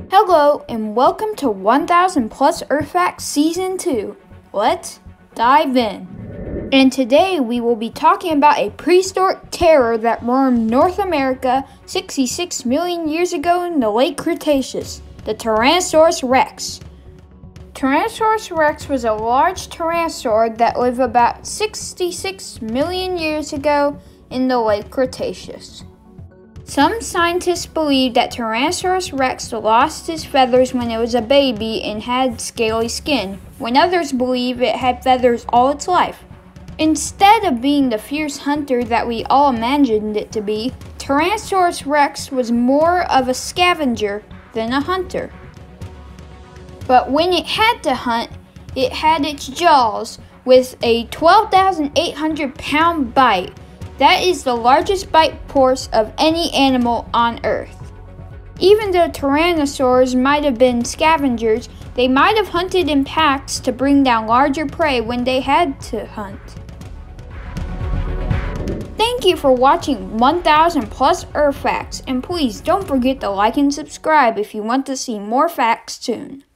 Hello and welcome to 1000 Plus Earth Facts Season 2. Let's dive in. And today we will be talking about a prehistoric terror that roamed North America 66 million years ago in the late Cretaceous, the Tyrannosaurus rex. Tyrannosaurus rex was a large tyrannosaur that lived about 66 million years ago in the late Cretaceous. Some scientists believe that Tyrannosaurus rex lost his feathers when it was a baby and had scaly skin, when others believe it had feathers all its life. Instead of being the fierce hunter that we all imagined it to be, Tyrannosaurus rex was more of a scavenger than a hunter. But when it had to hunt, it had its jaws with a 12,800-pound bite. That is the largest bite force of any animal on Earth. Even though tyrannosaurs might have been scavengers, they might have hunted in packs to bring down larger prey when they had to hunt. Thank you for watching 1000 Plus Earth Facts, and please don't forget to like and subscribe if you want to see more facts soon.